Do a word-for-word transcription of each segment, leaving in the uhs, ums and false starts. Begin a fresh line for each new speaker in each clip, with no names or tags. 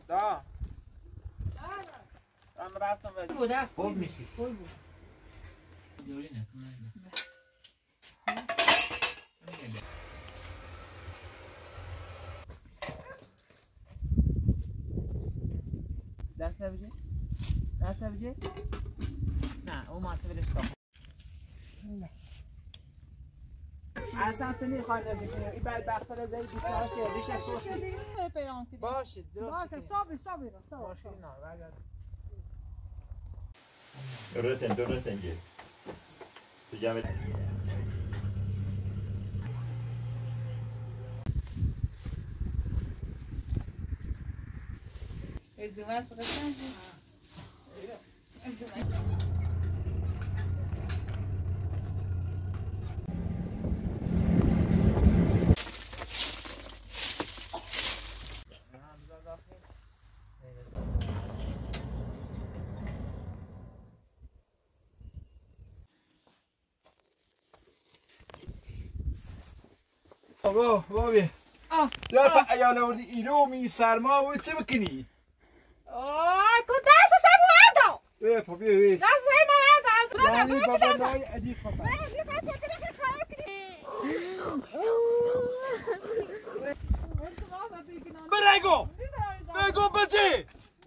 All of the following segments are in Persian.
دا من رفتم و خوب میشی خوب بود دوری نکنه دست بجه دست بجه نه اون ماسه بلش کام اصلا تو نیخواه نزدی کنیم این بدبخت را زدی بیتناش ریش سوختی باشه درست
باشه صابر صابر صابر
باشه نه برگرد
درستن درستن گیر تو جمعه
ازدواج قشنگه ازدواج
بابا بابی
آه
در پا ایال آوردی اینو می سرما و چه بکنی؟
آه کو دست سر بودو
بیا پا بیا ویس
دست سر بودو
یعنی بابا نای ادیق پا برگو برگو بچه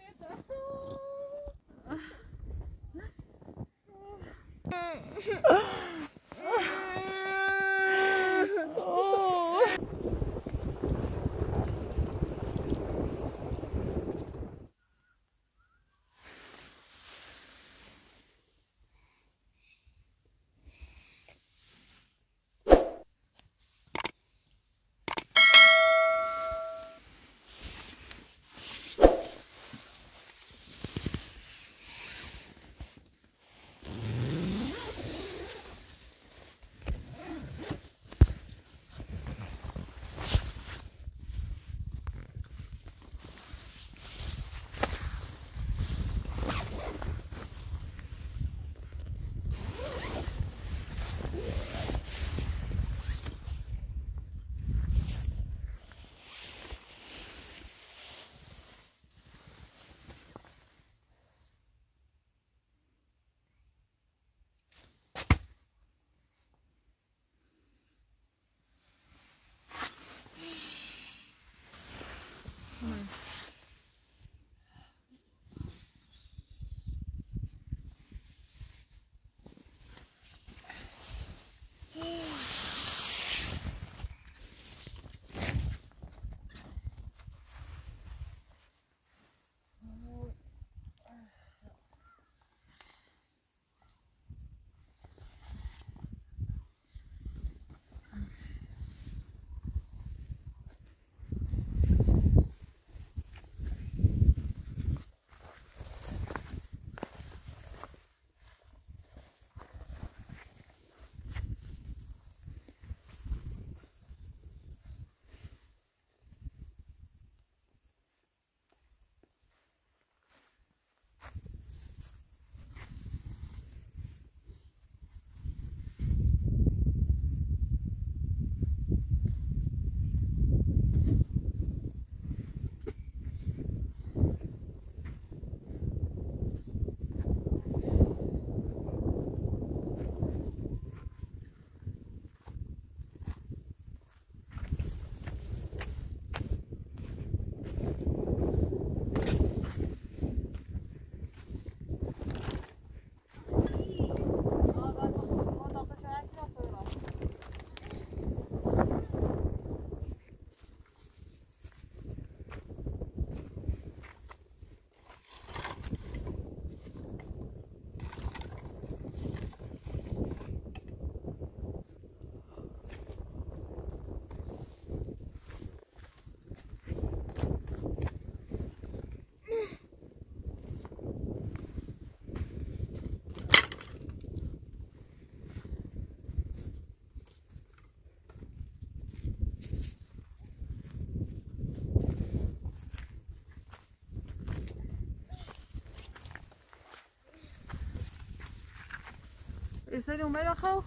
يصير يوم ما خو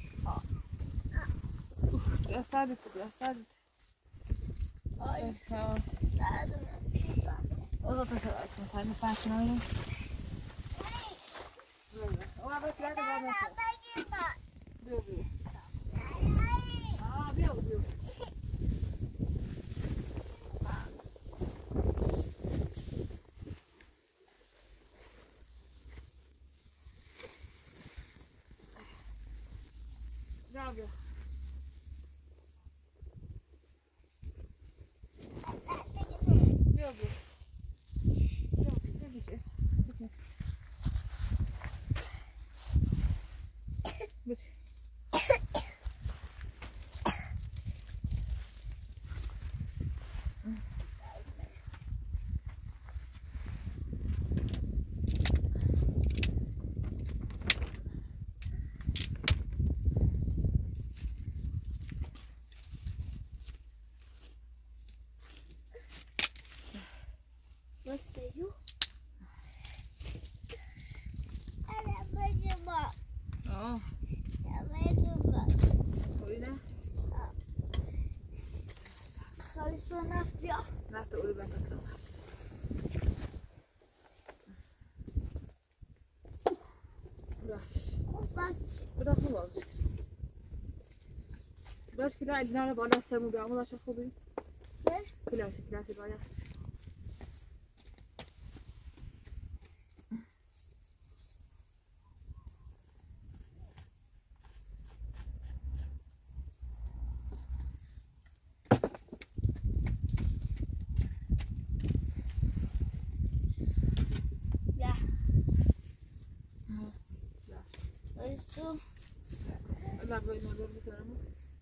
يا سعدت يا سعدت Vou passar, não sai no passo, não é? Olha, vai tirar da bola. Viu, viu? Ah, viu, viu? Já viu? Viu, viu?
Você viu? Ela vai de bola.
Ja,
Ela vai de bola.
får vi det?
Ska vi så nästa ja?
Nästa år väntar klart.
Kostas.
بدا خلاص داشت كده عندنا بالا سمو بيعمل عشان خوبي
Ne?
كلاسي كلاسي بالا
Ja. Och så.
لا بقى ما بقول كلامه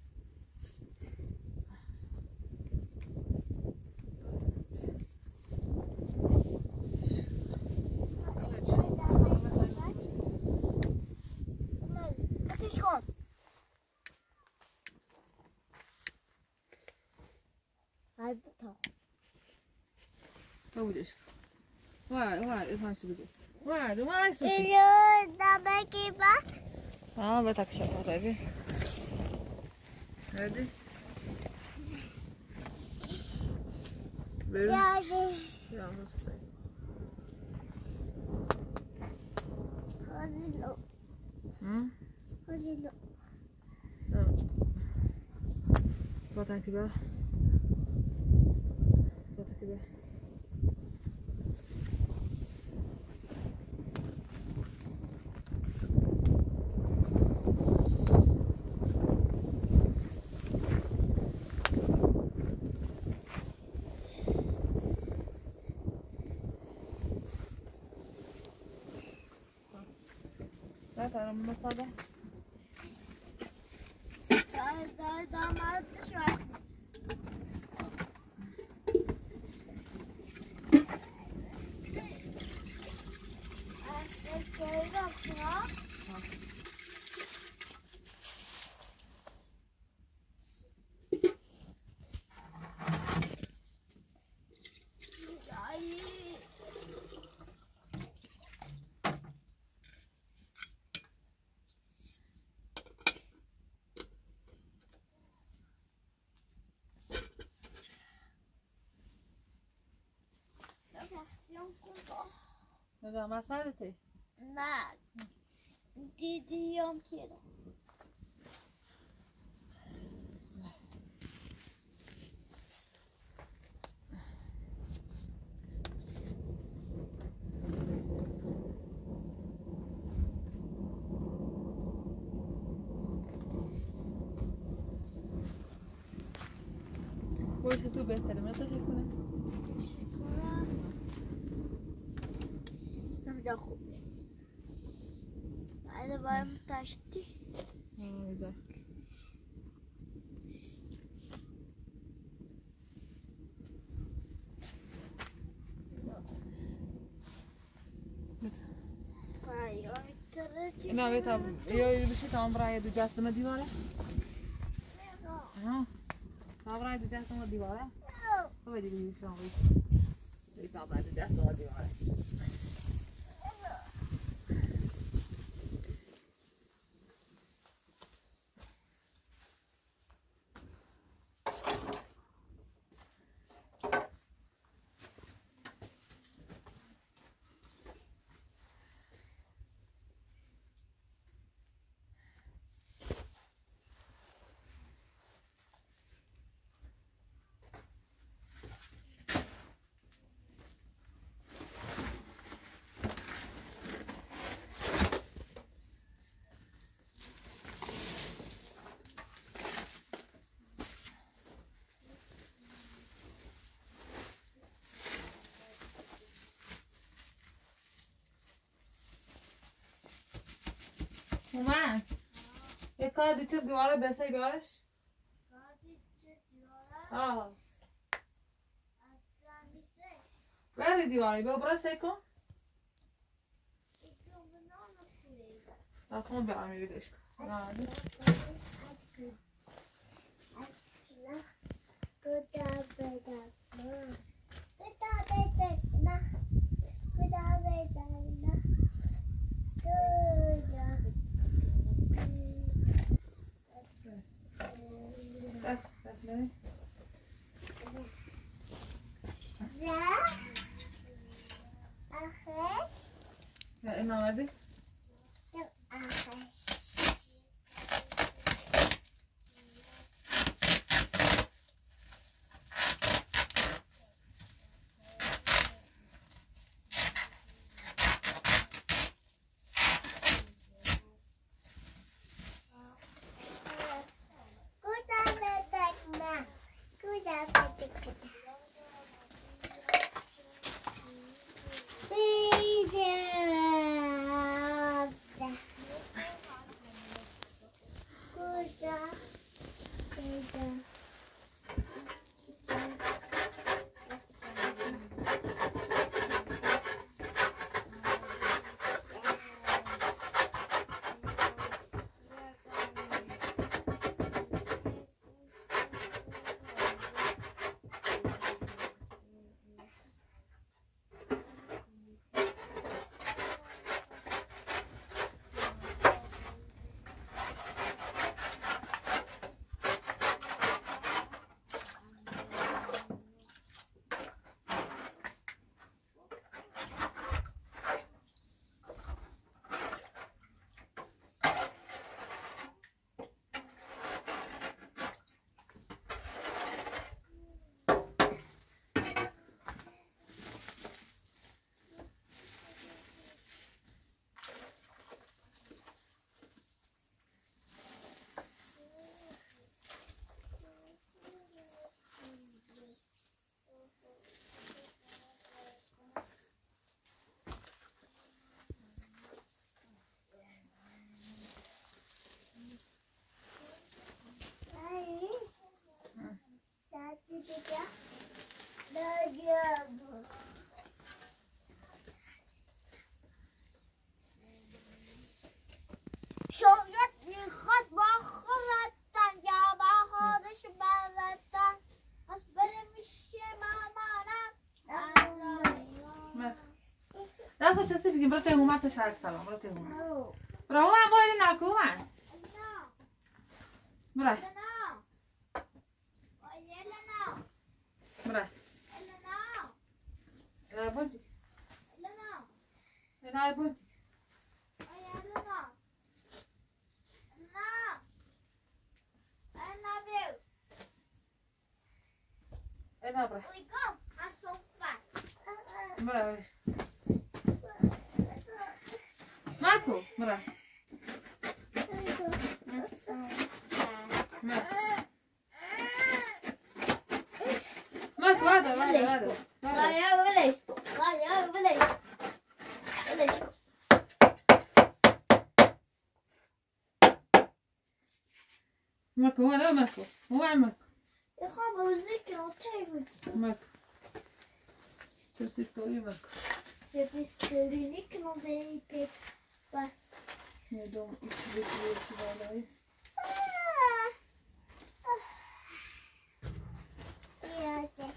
Hadi tamam.
ما بديش واحد واحد ما شو بدي واحد واحد شو
Geliyor da belki bak.
اه بتكشف هذا هذه بيرو
Yani.
يا نص
Hadi lo.
هم
Hadi lo.
بطن كبار بطن كبار لا ترى من الصباح
Daha daha daha mal dışarı. Ben şöyle yaptım ha. Ay. Non conto.
هذا ما صارتي
Ma. Didi non chiedo.
forse tu بهتره ما تشوف کنه
نمیدونم خوب بعد بایم تشتی
اه güzel No, io tam, io riuscito a comprare due gesto di vale? No. Avrai due gesto di vale? Come vedi che sono qui? Devi comprare due gesto di vale. هومن یه کار دیگه دیواره بسه بیارش آه بری دیواره بیا برای سیکن اکون بیارم میبیدش کن نه این آمدی؟
شاید میخواد با خودتن یا با خودش بردن از بره میشه مامانم
دست چسی بگیم برای تهمت شرک سلام برای تهمت برای اون هم باید نکو من برای برای الان بودی الان بودی الان برای برای ماکو برای ماکو هذا هذا هذا
غير بلش غير بلش بلش
ماكو ولا ماكو هو عمك
يا خبر وذكر وتعبت
ماكو تسيب كوي ماكو
يا بيستريني كانوا بي بي با
يا دوم يتبي يتبي
يا جك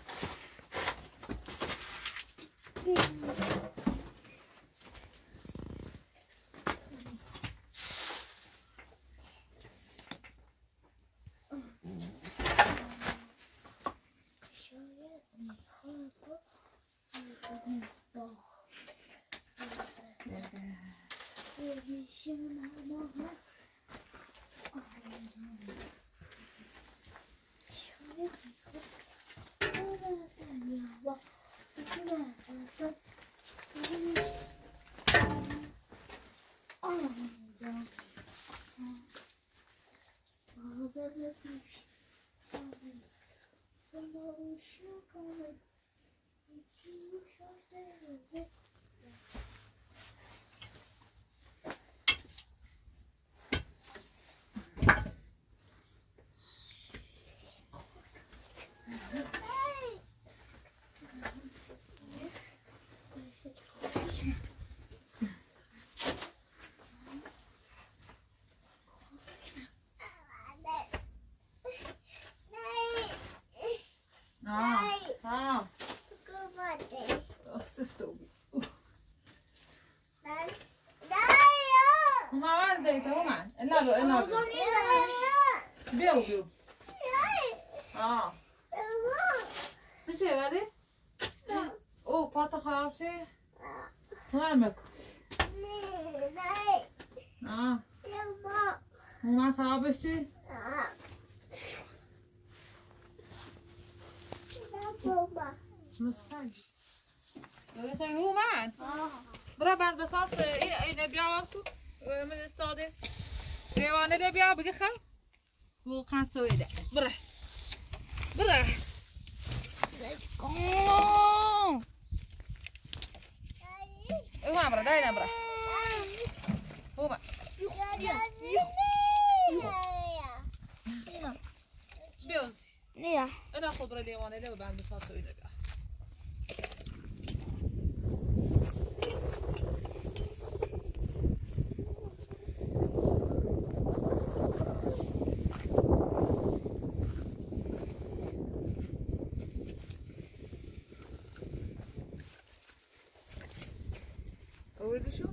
بیا بیا آه چی چه ولی؟ او پات خراب چه؟ نه مکو آه اونا خرابش چی؟ مستن داری خیلی من برا بند بساس اینه بیاوان تو من صادق ایوانه ده بیا بگی خل و خان سویده برا برا اوما برا داینا برا اوما بیوزی
نیا
انا خود برا دیوانه ده بند بساس سویده بیا Öyle şu.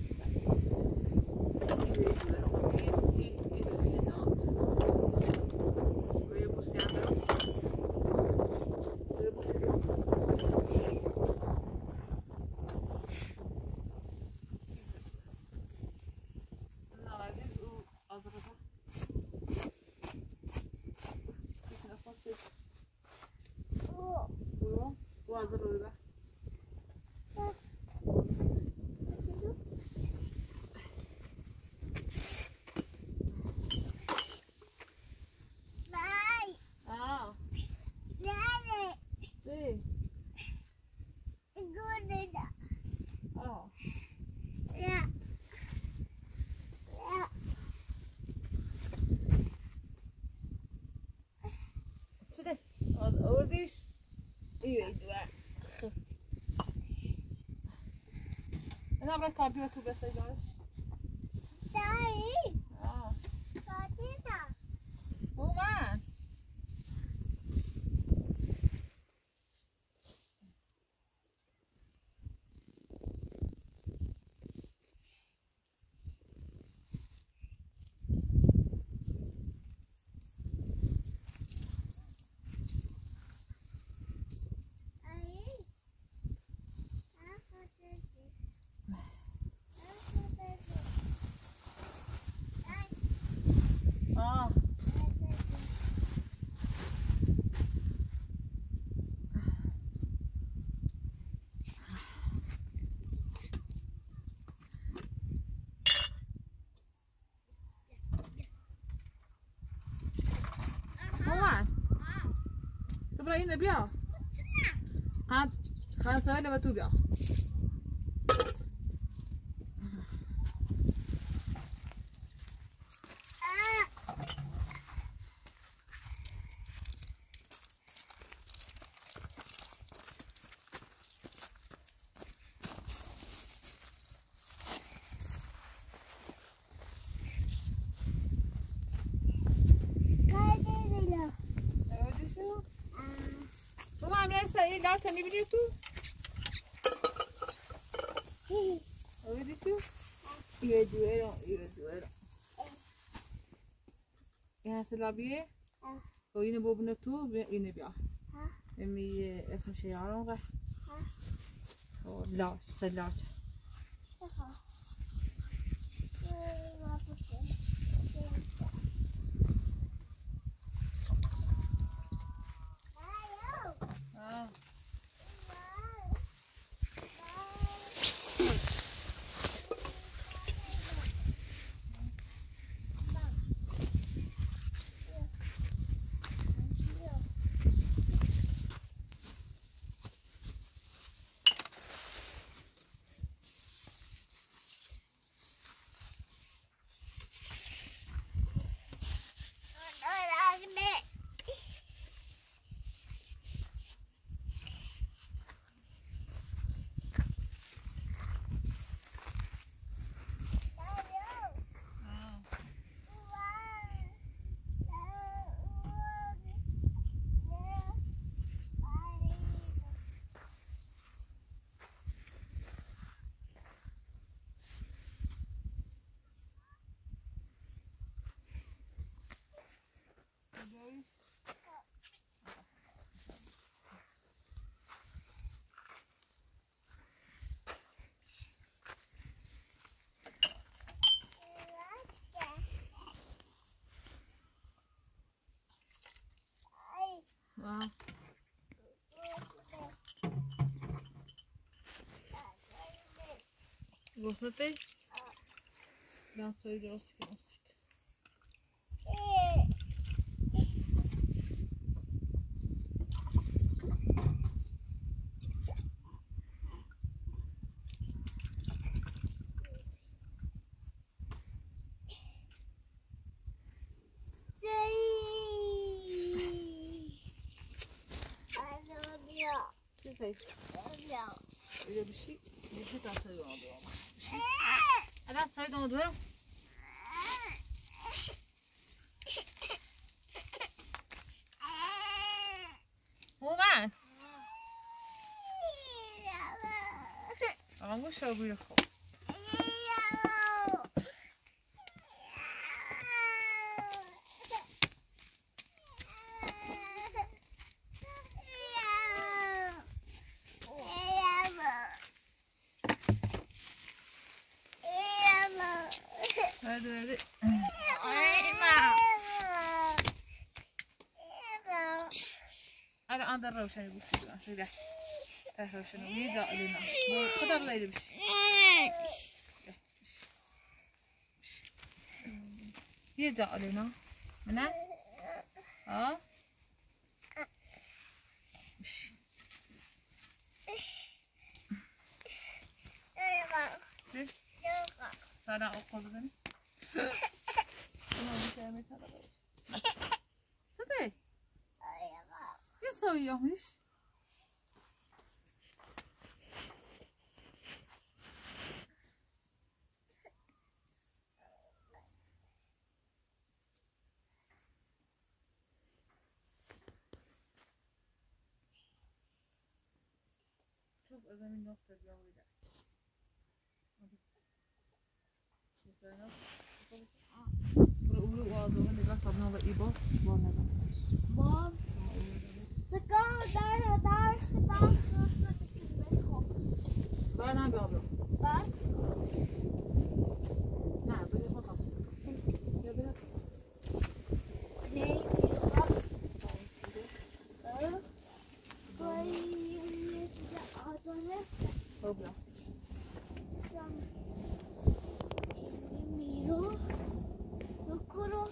Zit wat ouders. U weet waar. En dan ben ik toe best wel.
Daddy.
Ah.
Wat is dat?
Hoe maar. اینه بیا خان خان سوال و تو بیا این دار چنی بیدی تو؟ اویدی تو؟ یه دوه رو یه دوه رو این هست لابیه؟ و اینه ببینه تو اینه بیا امی اسمش یارم و لاچ سلاچ وصلتي؟ لا تسوي راسك نصت. كيف؟ إذا بشي بشي تسوي موضوع. بشي. أنا تسوي موضوع. هومن آقا شو بیره خوب هذا هذا أنا أندر روشن يبصي بقى سيدا روشن ويدا لنا خضر لا يلبس يدا لنا منا ها أنا أقول زين أنا مش عامل هذا ستة يسوي يومش شوف إذا من نقطة الجو ده مثلا بقولوا واضح إن ده طبعا بقيبه وانا
Mom. Ze kan daar, daar, daar,
Waar naar België?
waar?
Nou, ben je wat af? Ja, ben je?
Nee, je gaat. Uh, waar je de auto hebt.
Hopelijk.
Dan in de miro. Dokoro.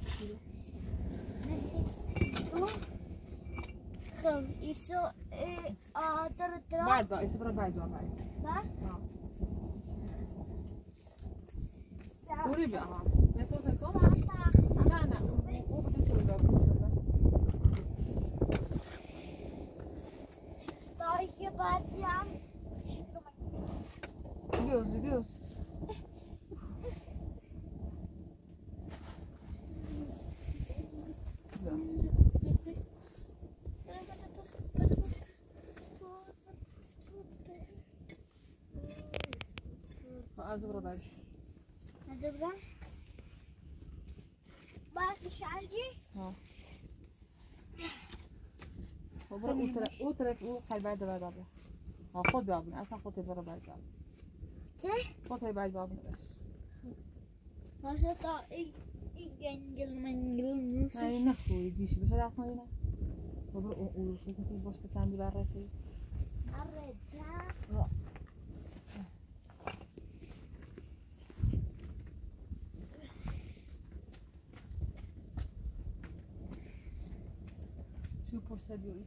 خب ایسو آدر درا
بعد بقى يسافر بعد بقى بعد
بس
قولي بقى ها لا تقول هيك
ما
لا لا مو بدي شو بقى بس
طيب بعد يوم
جوز جوز أزبر بعد
أزبر بعد إيش عندي؟
ها أزبر أوتر أوتر أو خل بعد بعد بعد ها خد بعد أصلا خد تبر بعد بعد
ته؟
خد بعد بعد بس
ما شاء إيه إيه جنجل منجل نص
ما ينخوي ديش بس هذا أصلا هنا أزبر أو أو شيء كتير بس كتاندي برا شيء
مرة
لا شو فرصة بيوي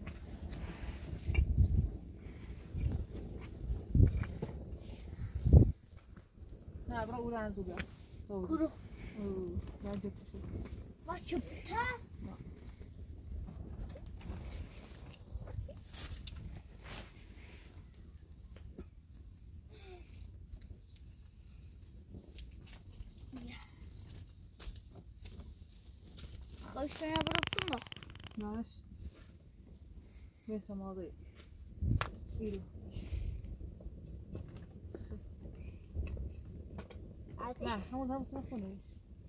لا برا أقول أنا زوجة
كرو
لا جبت شو
ما شفتها؟ خوش نبرتونه
ماش ليس ماضي إيلو لا حاول هذا صرفوني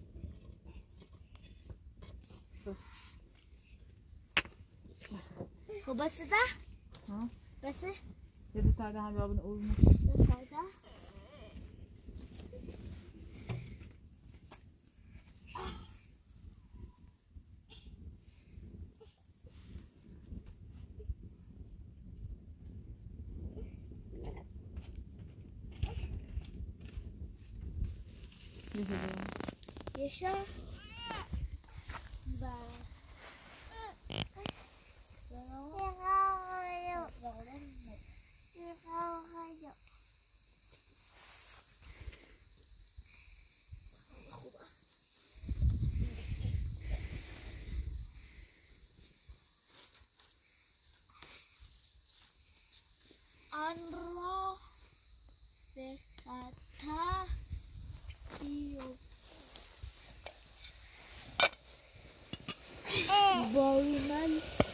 وبس ده؟
ها
بس؟
يدي تعالى هذا بنقول مش
بس ده؟ Yeşil. Bak. Anro Besata Tio Boliman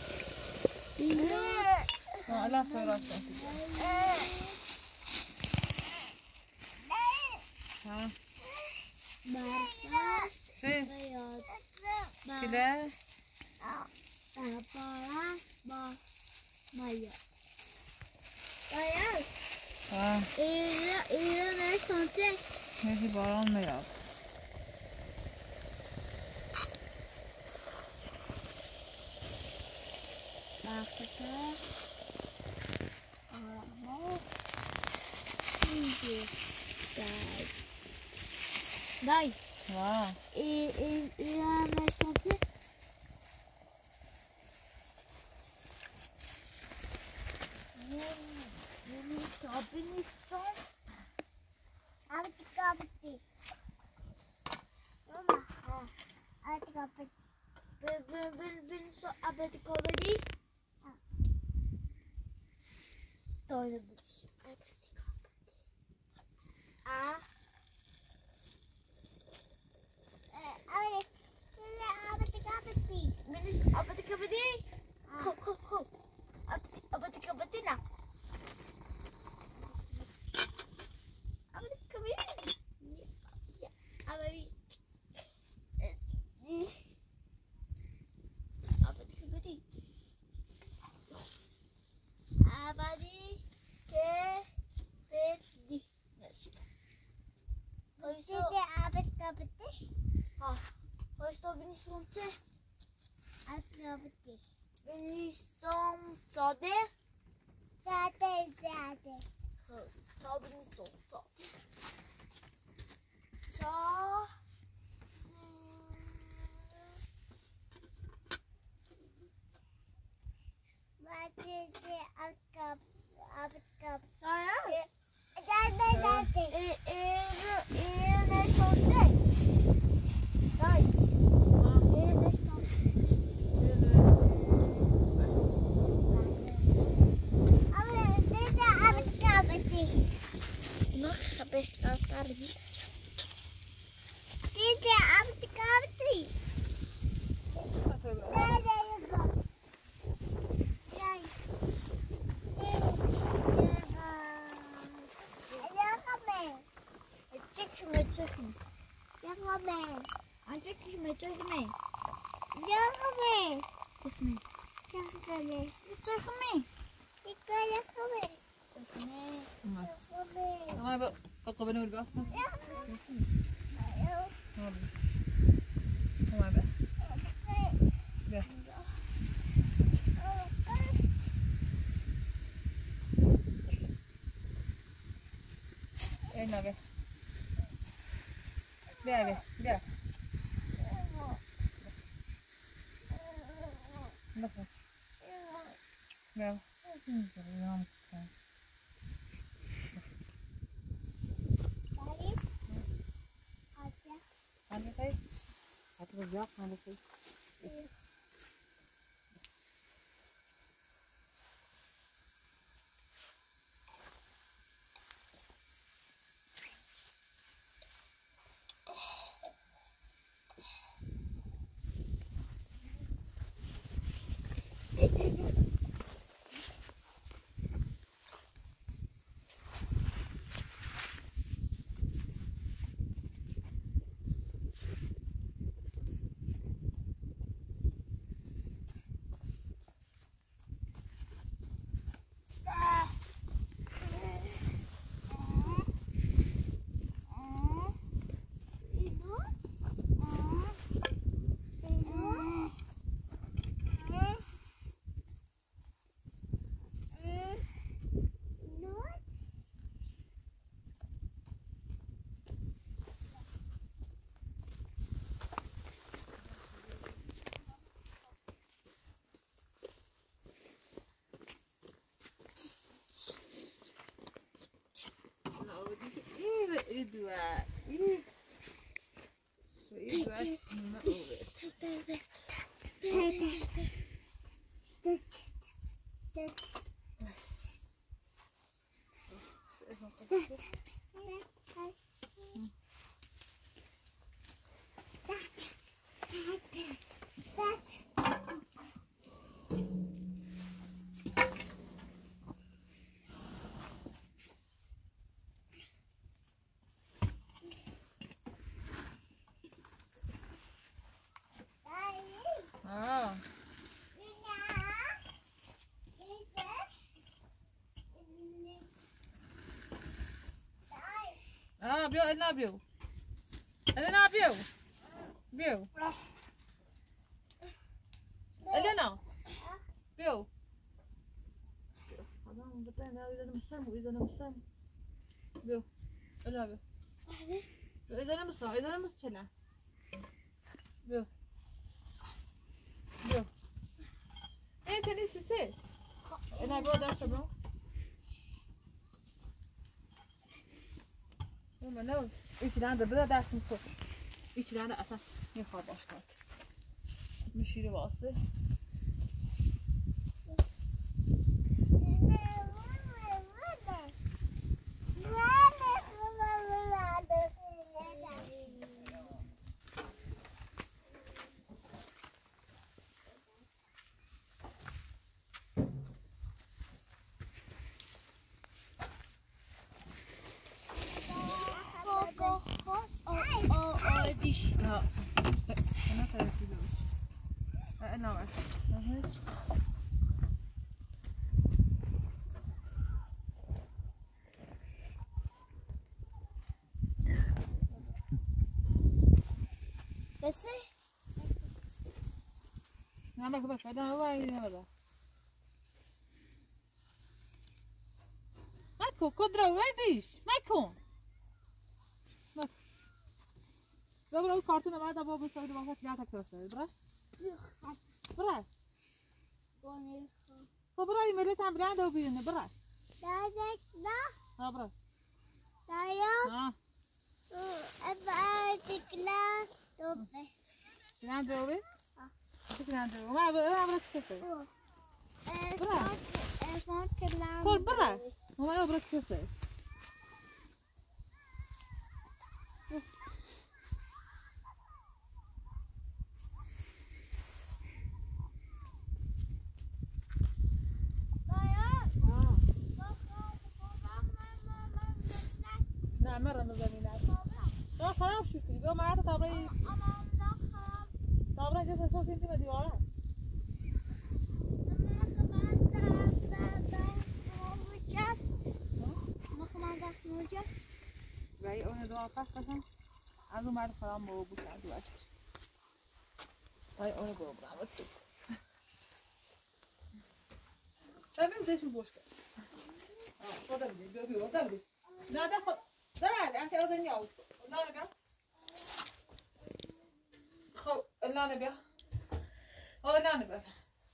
Ja, lätt att rasta. Ja.
Barca
Se.
Bayot
Kida.
Bara Ba Maya Bayot
Ja.
Är är det sånt där?
Det är bara om mig.
Barca Aramo Inte Dai Dai
Ja.
Är är är det sånt där? Kabinisten. Abdi kabdi. Mama. Abdi kabdi. Ben ben ben ben så abdi kabdi. Då är det bus. Abdi kabdi. Ah. Eh, abdi kabdi. Ben abdi kabdi. Ho ho ho. Abdi abdi kabdi na. Abadi ke bedi. Hoisto abet kabete. Ha. Hoisto bini sonte. Abet kabete. Bini som sade. Sade sade. Ha. Ta bini som sade. Så. Vad är det att abet kabete? Ja ja. Sade sade. Är är är det sonte? Nej. Är det sonte? Tidak abdi kabdi. Dah dah ya kak. Dah. Ya kame. Cek cuma cek. Ya kame. Cek cuma cek ni. Ya kame. Cek ni. Cek kame. Cek kame. Ika ya kame. Cek ni. Ya kame.
ما بقى بقى بنقول بقى
Ya kame.
ما بقى بقى ايه نبي بقى بقى بقى بقى بقى Ada kai? Ada berjak ada kai. Edward. Edward. Ah, Bill, I love you. I love you. Bill. I don't know. Bill. I don't know, but then I don't know. I don't know. Bill. I love you. I don't know. I don't know. Bill. Bill. Hey, Chinese, you say? And I brought that for you. من نه ایچ دنده بده دست میخور ایچ دنده اصلا میخواد باش کرد میشیره واسه
بسه
نه مگه باشه آدم رو باید نمیده مکو کدرو ویدیش مکن مکو برو برو کارتون بعد با بساید وقت یاد کرده برا برا خب برای ملت هم برند و بیرونه برا
دادک نه
ها برا
دایا
ها
ابا تکلا توبه
برند و بی برند و ما برا برا کسه برا
افان کلام
کل برا ما برا کسه نه مرة نزمینات نه خراب شد بیا معاته طابعی طابعی جالس شو كنتي ما ديوارا ولی اون دو آفاق قسم از اون مرد خرام با بود از اون بچش ولی اون با بود همه تو ببین زیشون بوش کرد خدا بید بیا بیا خدا بید نه ده خود ده انت اوزن نیاز لانا بیا خو لانا بیا او لانا بیا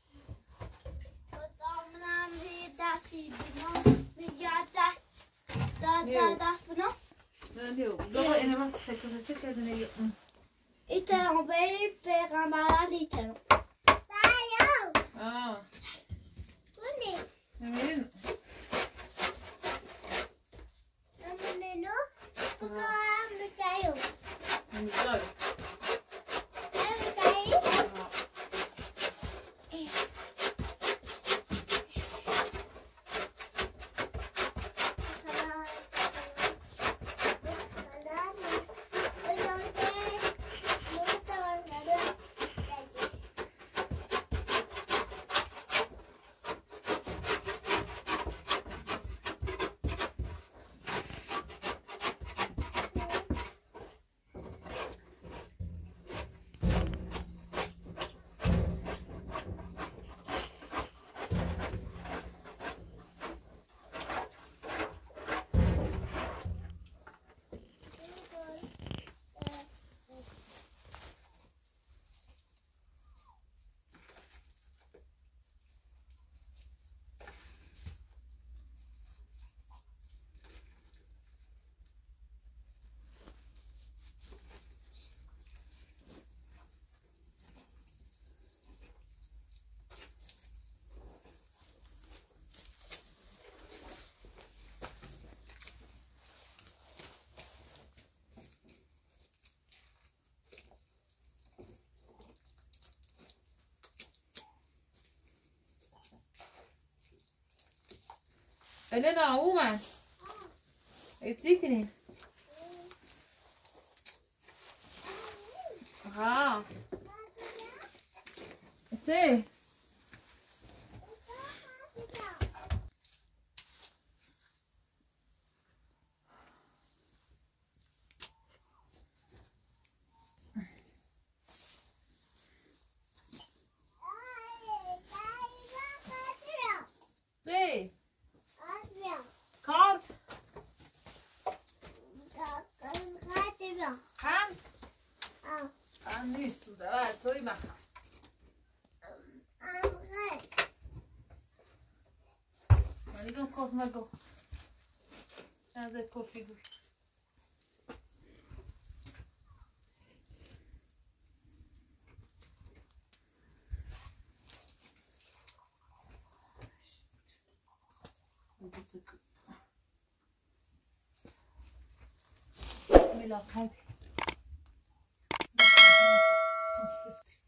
دامنم هی دستی بینام میگه دا دا دست بینام
نه نیو دوباره اینه من سکت سکت شده نیو
ایترام بی پیغمبران ایترام دایو
آه
کنی
نمیرین
نمونینو بگم میتایو
نمیتای
نمیتایی
Elena, woman. It's sickening. Ah. It's it. See? Card. Hand. Hand نیست تو داره توی مخم من گم کف مگو از کفی گوش ملاقات تونستی